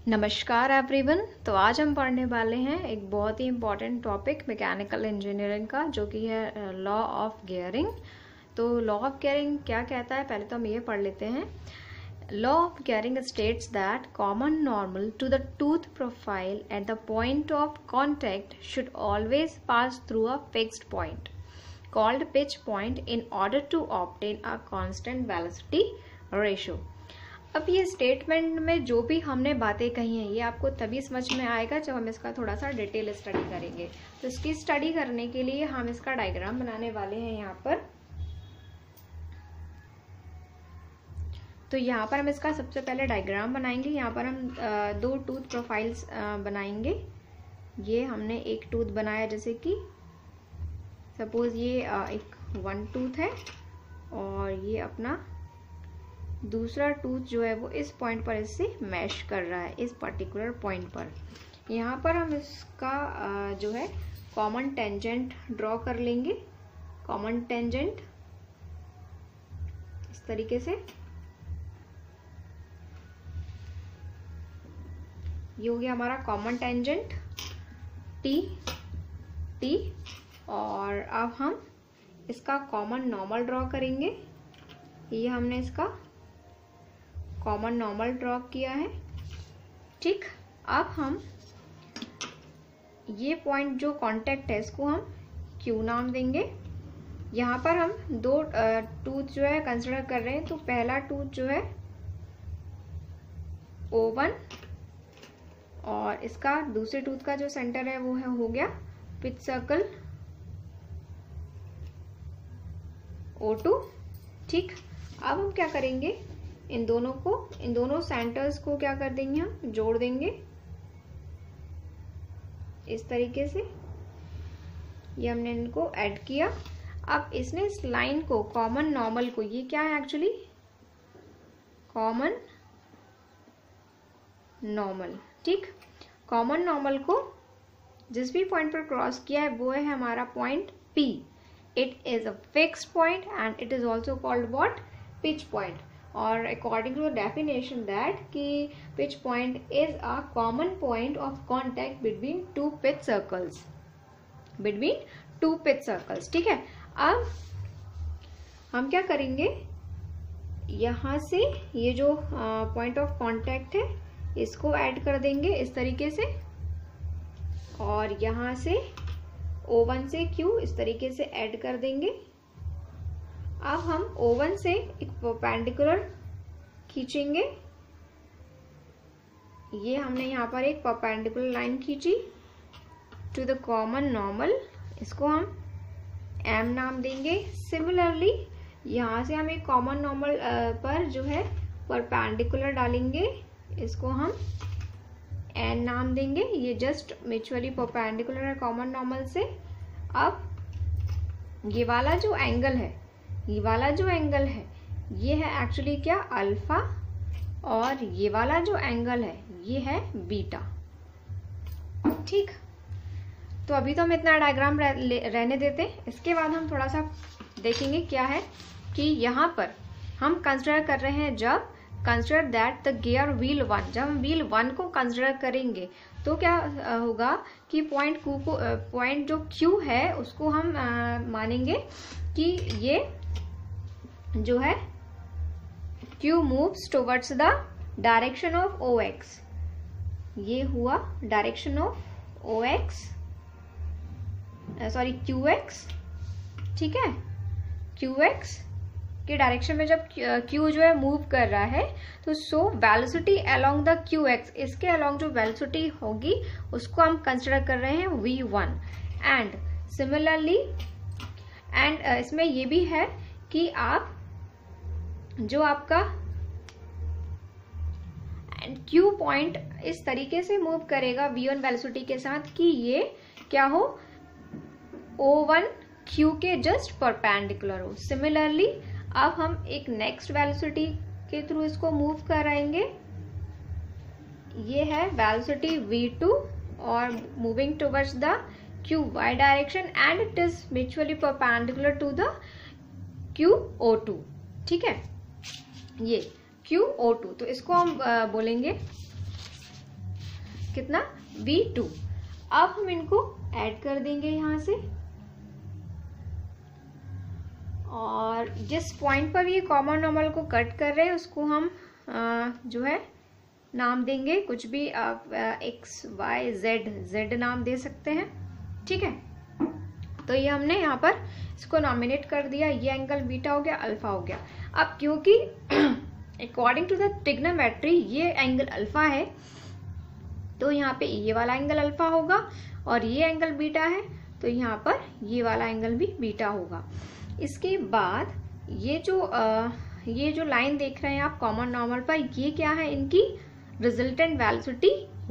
नमस्कार एवरीवन। तो आज हम पढ़ने वाले हैं एक बहुत ही इम्पॉर्टेंट टॉपिक मैकेनिकल इंजीनियरिंग का, जो कि है लॉ ऑफ गियरिंग। तो लॉ ऑफ गियरिंग क्या कहता है, पहले तो हम ये पढ़ लेते हैं। Law of gearing states that common normal to the tooth profile at the point of contact should always pass through a fixed point called pitch point in order to obtain a constant velocity ratio. अब ये statement में जो भी हमने बातें कही हैं, ये आपको तभी समझ में आएगा जब हम इसका थोड़ा सा डिटेल स्टडी करेंगे। तो इसकी स्टडी करने के लिए हम इसका डायग्राम बनाने वाले हैं यहाँ पर। तो यहाँ पर हम इसका सबसे पहले डायग्राम बनाएंगे। यहाँ पर हम दो टूथ प्रोफाइल्स बनाएंगे। ये हमने एक टूथ बनाया, जैसे कि सपोज ये एक वन टूथ है और ये अपना दूसरा टूथ जो है वो इस पॉइंट पर इससे मैश कर रहा है, इस पर्टिकुलर पॉइंट पर। यहाँ पर हम इसका जो है कॉमन टेंजेंट ड्रॉ कर लेंगे। कॉमन टेंजेंट इस तरीके से ये हो गया हमारा कॉमन टेंजेंट टी। और अब हम इसका कॉमन नॉर्मल ड्रॉ करेंगे। ये हमने इसका कॉमन नॉर्मल ड्रॉ किया है, ठीक। अब हम ये पॉइंट जो कांटेक्ट है इसको हम क्यू नाम देंगे। यहाँ पर हम दो टूथ जो है कंसिडर कर रहे हैं। तो पहला टूथ जो है O1 और इसका दूसरे टूथ का जो सेंटर है वो है हो गया पिच सर्कल O2, ठीक। अब हम क्या करेंगे, इन दोनों सेंटर्स को क्या कर देंगे, हम जोड़ देंगे इस तरीके से। ये हमने इनको ऐड किया। अब इसने इस लाइन को कॉमन नॉर्मल को, ये क्या है एक्चुअली कॉमन नॉर्मल, ठीक। कॉमन नॉर्मल को जिस भी पॉइंट पर क्रॉस किया है वो है हमारा point P। It is a fixed point and it is also called what, pitch point. और according to the definition that कि pitch point is a common point of contact between two pitch circles, ठीक है। अब हम क्या करेंगे, यहां से ये जो पॉइंट ऑफ कॉन्टैक्ट है इसको ऐड कर देंगे इस तरीके से, और यहां से O1 से Q इस तरीके से ऐड कर देंगे। अब हम O1 से एक परपेंडिकुलर खींचेंगे। ये हमने यहाँ पर एक परपेंडिकुलर लाइन खींची टू द कॉमन नॉर्मल, इसको हम M नाम देंगे। सिमिलरली यहाँ से हम एक कॉमन नॉर्मल पर जो है परपेंडिकुलर डालेंगे, इसको हम N नाम देंगे। ये जस्ट म्यूचुअली परपेंडिकुलर है कॉमन नॉर्मल से। अब ये वाला जो एंगल है, ये है एक्चुअली क्या, अल्फा, और ये वाला जो एंगल है ये है बीटा, ठीक। तो अभी तो हम इतना डायग्राम रहने देते हैं। इसके बाद हम थोड़ा सा देखेंगे क्या है कि यहाँ पर हम कंसिडर कर रहे हैं, जब consider that the gear wheel 1, जब हम व्हील 1 को कंसिडर करेंगे तो क्या होगा कि पॉइंट जो Q है उसको हम मानेंगे कि ये जो है Q moves towards the direction of OX। ये हुआ डायरेक्शन ऑफ QX, ठीक है। QX के डायरेक्शन में जब Q जो है मूव कर रहा है, तो so velocity along the QX, इसके अलोंग जो वेलोसिटी होगी उसको हम कंसिडर कर रहे हैं V1। एंड सिमिलरली इसमें ये भी है कि आप जो आपका Q पॉइंट इस तरीके से मूव करेगा V1 वेलोसिटी के साथ कि ये क्या हो, O1 Q के जस्ट परपेंडिकुलर हो। सिमिलरली अब हम एक नेक्स्ट वेलोसिटी के थ्रू इसको मूव कराएंगे। ये है वेलोसिटी V2 और moving towards the QY direction and it is mutually perpendicular to the QO2, ठीक है। ये QO2, तो इसको हम बोलेंगे कितना V2। अब हम इनको ऐड कर देंगे यहां से, और जिस पॉइंट पर ये कॉमन नॉर्मल को कट कर रहे हैं उसको हम जो है नाम देंगे कुछ भी, आप एक्स वाई जेड नाम दे सकते हैं, ठीक है। तो ये हमने यहाँ पर इसको नॉमिनेट कर दिया, ये एंगल बीटा हो गया, अल्फा हो गया। अब क्योंकि अकॉर्डिंग टू द ट्रिग्नोमेट्री ये एंगल अल्फा है, तो यहाँ पे ये वाला एंगल अल्फा होगा, और ये एंगल बीटा है तो यहाँ पर ये वाला एंगल भी बीटा होगा। इसके बाद ये जो लाइन देख रहे हैं आप कॉमन नॉर्मल पर, ये क्या है, इनकी रिजल्टेंट वेलोसिटी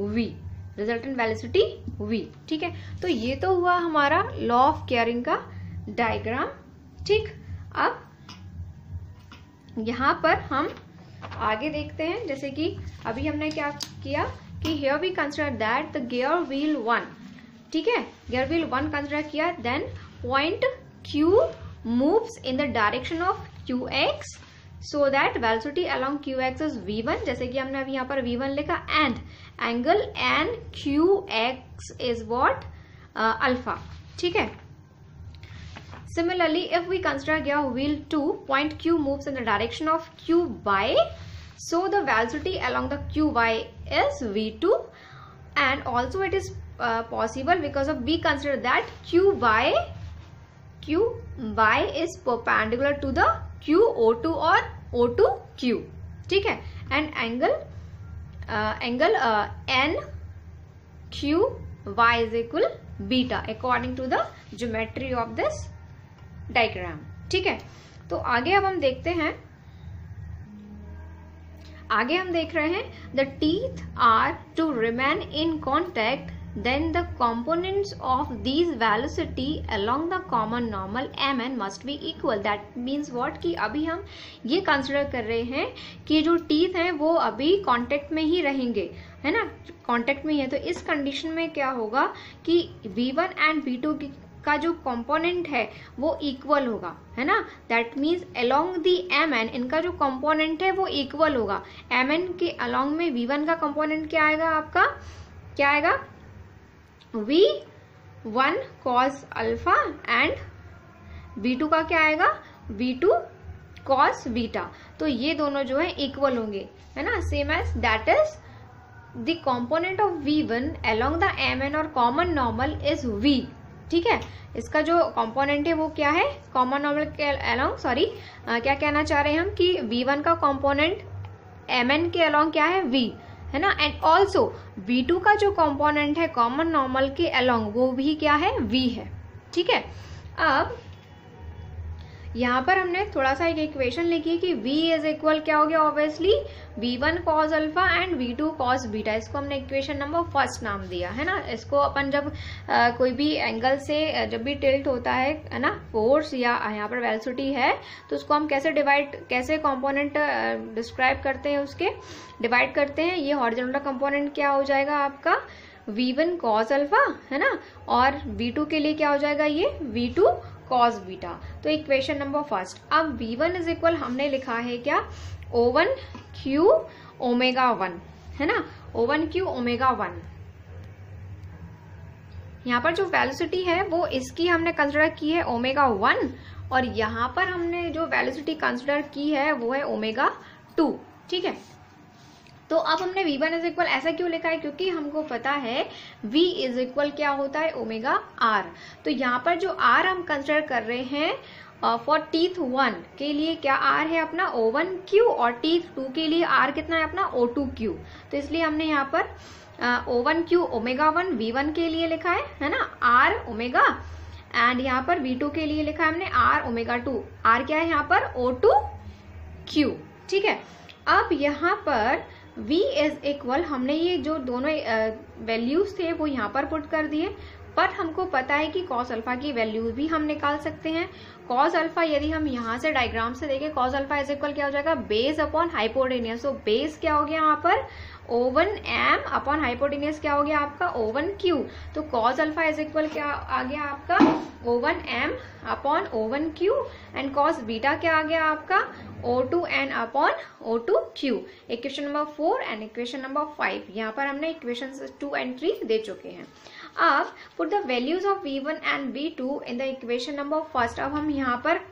v, ठीक है। तो ये तो हुआ हमारा लॉ ऑफ केयरिंग का डायग्राम, ठीक। अब यहाँ पर हम आगे देखते हैं, जैसे कि अभी हमने क्या किया कि here we consider that the gear wheel 1, ठीक है, गियर व्हील 1 कंसिडर किया, then point Q moves in the direction of QX so that velocity along QX is V1, जैसे कि हमने अभी यहाँ पर V1 लिखा, and angle NQX is what alpha, ठीक है। Similarly, if we consider gear wheel 2, point Q moves in the direction of QY, so the velocity along the QY is V2, and also it is possible because of we consider that QY is perpendicular to the QO2 or O2Q, ठीक है, and angle NQY is equal beta according to the geometry of this diagram, ठीक है। तो आगे अब हम देखते हैं, आगे हम देख रहे हैं the teeth are to remain in contact, then the components of these velocity along the common normal mn must be equal. That means what कि अभी हम ये कंसिडर कर रहे हैं कि जो टीथ हैं वो अभी कांटेक्ट में ही रहेंगे, है ना, कांटेक्ट में ही है। तो इस कंडीशन में क्या होगा कि v1 एंड v2 का जो कंपोनेंट है वो इक्वल होगा, है ना। That means along the mn इनका जो कंपोनेंट है वो इक्वल होगा। mn के अलोंग में v1 का कंपोनेंट क्या आएगा, आपका क्या आएगा, v1 cos alpha, and v2 का क्या आएगा, v2 cos बीटा। तो ये दोनों जो है इक्वल होंगे, है ना, same as that is the component of v1 along the mn और कॉमन नॉर्मल इज v, ठीक है। इसका जो कंपोनेंट है वो क्या है, कॉमन नॉर्मल के अलोंग, सॉरी क्या कहना चाह रहे हैं हम कि v1 का कंपोनेंट mn के अलोंग क्या है, v, है ना, एंड ऑल्सो v2 का जो कंपोनेंट है कॉमन नॉर्मल के अलोंग वो भी क्या है, v है, ठीक है। अब यहाँ पर हमने थोड़ा सा एक इक्वेशन लिखी कि v इज इक्वल क्या हो गया, obviously v1 cos alpha and v2 cos beta. इसको हमने इक्वेशन नंबर फर्स्ट नाम दिया, है ना। इसको अपन जब कोई भी एंगल से जब भी टिल्ट होता है ना, फोर्स या यहाँ पर वेलोसिटी है, तो उसको हम कैसे कंपोनेंट डिस्क्राइब करते हैं, उसके डिवाइड करते हैं। ये हॉरिजॉन्टल कंपोनेंट क्या हो जाएगा आपका, v1 cos अल्फा, है ना, और v2 के लिए क्या हो जाएगा, ये v2 cos बीटा। तो इक्वेशन नंबर फर्स्ट। अब v1 इज इक्वल हमने लिखा है क्या, O1Q ओमेगा 1, है ना, O1Q ओमेगा 1। यहाँ पर जो वेलोसिटी है वो इसकी हमने कंसिडर की है ओमेगा 1, और यहाँ पर हमने जो वेलोसिटी कंसिडर की है वो है ओमेगा 2, ठीक है। तो अब हमने v1 इज इक्वल ऐसा क्यों लिखा है, क्योंकि हमको पता है v इज इक्वल क्या होता है, ओमेगा r। तो यहाँ पर जो r हम कंसिडर कर रहे हैं फॉर टीथ 1 के लिए क्या r है अपना O1Q, और टीथ 2 के लिए r कितना है अपना O2Q। तो इसलिए हमने यहाँ पर O1Q ओमेगा 1 v1 के लिए लिखा है ना, r ओमेगा, एंड यहाँ पर v2 के लिए लिखा है हमने r ओमेगा 2। r क्या है यहाँ पर O2Q, ठीक है। अब यहाँ पर v इज इक्वल हमने ये जो दोनों वैल्यूज थे वो यहाँ पर पुट कर दिए, पर हमको पता है कि cos अल्फा की वैल्यू भी हम निकाल सकते हैं। cos अल्फा यदि हम यहाँ से डायग्राम से देखें, cos अल्फा इज इक्वल क्या हो जाएगा, बेस अपॉन हाइपोटेन्यूज। तो बेस क्या हो गया यहाँ पर O1m अपॉन हाइपोटेन्यूज क्या हो गया आपका O1q। तो cos अल्फा इज इक्वल क्या आ गया आपका O1m upon O1q and cos beta क्या आ गया आपका O2n upon O2q। Equation number 4 and equation number 5। यहाँ पर हमने इक्वेशन 2 एंड 3 दे चुके हैं। अब put the values of V1 and V2 in the equation number first. अब हम यहाँ पर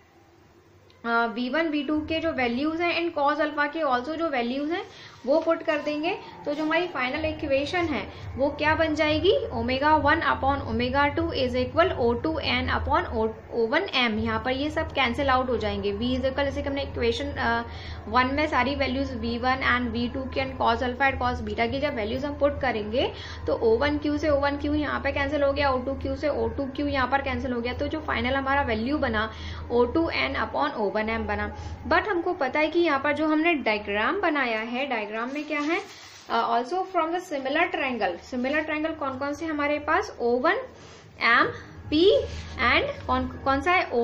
V1 V2 के जो वैल्यूज हैं एंड cos अल्फा के ऑल्सो जो वैल्यूज हैं वो पुट कर देंगे। तो जो हमारी फाइनल इक्वेशन है वो क्या बन जाएगी ω1 upon ω2 is equal O2n upon O1m। यहाँ पर ये सब कैंसिल आउट हो जाएंगे। V इज इक्वल, जैसे कि हमने इक्वेशन 1 में सारी वैल्यूज V1 एंड V2 की and cos alpha and cos beta की जब वैल्यूज हम पुट करेंगे तो O1q से O1q यहाँ पे कैंसिल हो गया, O2q से O2q यहाँ पर कैंसिल हो गया। तो जो फाइनल हमारा वैल्यू बना O2n अपॉन O1m बना। बट हमको पता है कि यहाँ पर जो हमने डायग्राम बनाया है, डायग्राम में क्या है also from the similar triangle. Similar triangle कौन कौन से हमारे पास O1m P एंड कौन सा है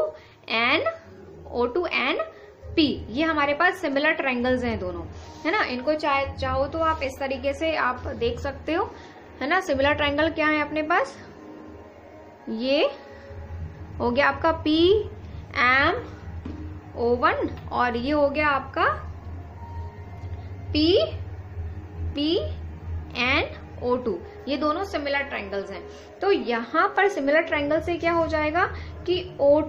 O2n P। ये हमारे पास सिमिलर ट्रायंगल्स हैं दोनों, है ना। इनको चाहो तो आप इस तरीके से आप देख सकते हो, है ना। सिमिलर ट्रायंगल क्या है अपने पास, ये हो गया आपका P M O1 और ये हो गया आपका P एंड O2। ये दोनों सिमिलर ट्रायंगल्स हैं। तो यहां पर सिमिलर ट्रायंगल से क्या हो जाएगा कि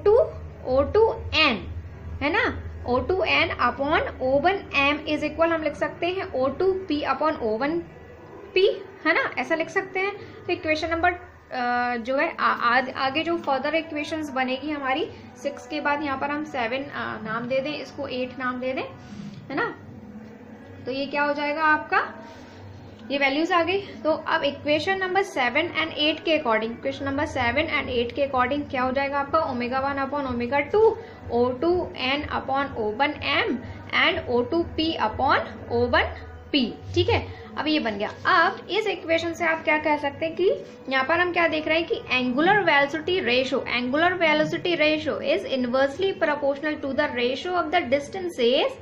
O2n है ना, O2n upon O1m is equal हम लिख सकते हैं O2p अपॉन O1p, है ना, ऐसा लिख सकते हैं। तो इक्वेशन नंबर जो है आगे जो फर्दर इक्वेशंस बनेगी हमारी 6 के बाद, यहाँ पर हम 7 नाम दे दें, इसको 8 नाम दे दें, है ना। तो ये क्या हो जाएगा आपका, ये वैल्यूज आ गई। तो अब इक्वेशन नंबर 7 एंड 8 के अकॉर्डिंग, इक्वेशन नंबर 7 एंड 8 के अकॉर्डिंग क्या हो जाएगा आपका ω1 upon ω2, O2n upon O1m and O2p upon O1p। ठीक है, अब ये बन गया। अब इस इक्वेशन से आप क्या कह सकते हैं कि यहाँ पर हम क्या देख रहे हैं कि angular velocity ratio is inversely proportional to the ratio of the distances,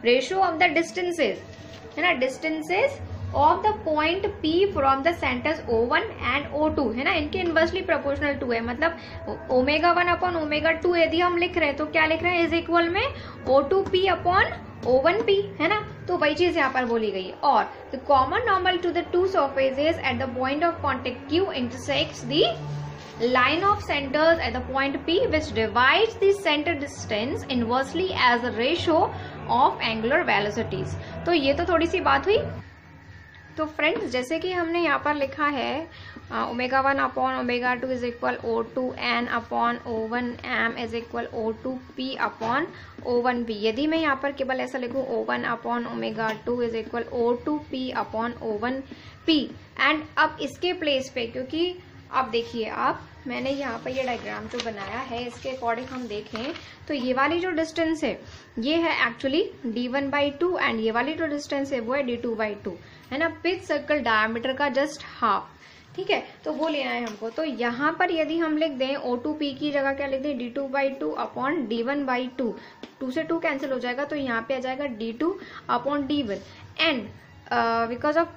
है ना, distances of the point P from the centres O1 and O2, है ना, इनके इनवर्सली प्रोपोर्शनल टू है। मतलब ω1 अपॉन ω2 यदि हम लिख रहे हैं तो क्या लिख रहे हैं, इज इक्वल में O2p अपॉन O1p, है ना। तो वही चीज यहाँ पर बोली गई है। और the common normal to the two surfaces at the point of contact Q intersects the line of centers at the point P which divides the center distance inversely as a ratio of angular velocities। तो ये तो थोड़ी सी बात हुई। तो friends, जैसे कि हमने यहाँ पर लिखा है ω1 upon ω2 is equal O2n upon O1m is equal O2p upon O1p। यदि मैं यहाँ पर केवल ऐसा लिखूँ O1 upon ω2 is equal O2p upon O1p and अब इसके प्लेस पे, क्योंकि अब देखिए आप, मैंने यहाँ पर ये डायग्राम जो बनाया है इसके अकॉर्डिंग हम देखें तो ये वाली जो डिस्टेंस है ये है एक्चुअली d1/2 एंड ये वाली जो डिस्टेंस है वो है d2/2, है ना, पिच सर्कल डायमीटर का जस्ट हाफ। ठीक है, तो वो लेना है हमको। तो यहाँ पर यदि हम लिख दें O2p की जगह क्या लिख दें d2/2 अपॉन d1/2, 2 से 2 कैंसिल हो जाएगा तो यहाँ पे आ जाएगा d2 upon d1 and because of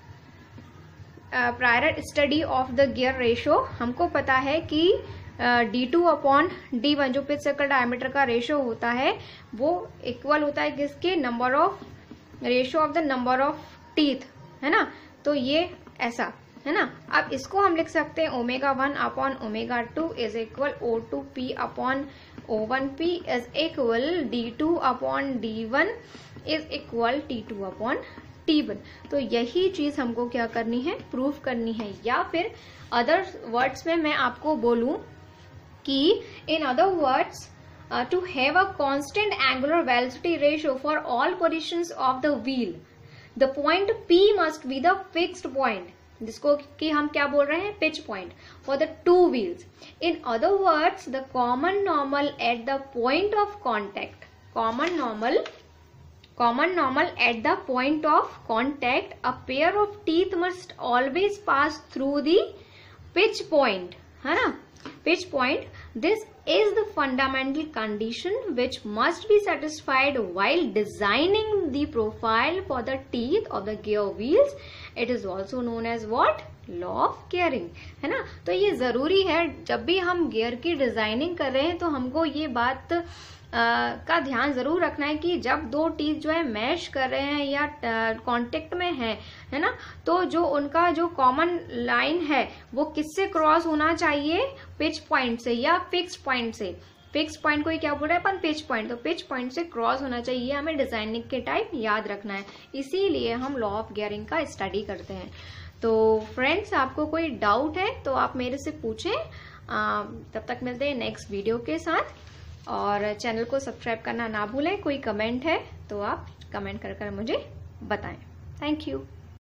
prior study of the gear ratio हमको पता है कि d2 अपॉन d1 जो पिच सर्कल डायमीटर का रेशियो होता है वो इक्वल होता है किसके, number of, ratio of the number of teeth, है ना। तो ये ऐसा, है ना। अब इसको हम लिख सकते हैं ω1 upon ω2 is equal O2p upon O1p is equal d2 upon d1 is equal t2 upon t1। तो यही चीज हमको क्या करनी है, प्रूफ करनी है। या फिर अदर वर्ड्स में मैं आपको बोलूं कि in other words to have a constant angular velocity ratio for all positions of the wheel, the point P must be the fixed point, जिसको कि हम क्या बोल रहे हैं, pitch point for the two wheels. In other words the common normal at the point of contact, common normal at the point of contact, a pair of teeth must always pass through the pitch point, है ना, pitch point. This is the fundamental condition which must be satisfied while designing the profile for the teeth of the gear wheels. It is also known as what? Law of gearing, है ना। तो ये जरूरी है, जब भी हम gear की डिजाइनिंग कर रहे हैं तो हमको ये बात का ध्यान जरूर रखना है कि जब दो टीथ जो है मैश कर रहे हैं या कांटेक्ट में है ना, तो जो उनका जो कॉमन लाइन है वो किससे क्रॉस होना चाहिए? पिच पॉइंट से या फिक्स पॉइंट से। फिक्स पॉइंट को ही क्या बोल रहे हैं अपन? Pitch point. तो पिच पॉइंट से क्रॉस होना चाहिए, हमें डिजाइनिंग के टाइम याद रखना है, इसीलिए हम लॉ ऑफ गियरिंग का स्टडी करते हैं। तो फ्रेंड्स, आपको कोई डाउट है तो आप मेरे से पूछें। तब तक मिलते हैं नेक्स्ट वीडियो के साथ, और चैनल को सब्सक्राइब करना ना भूलें। कोई कमेंट है तो आप कमेंट कर मुझे बताएं। Thank you.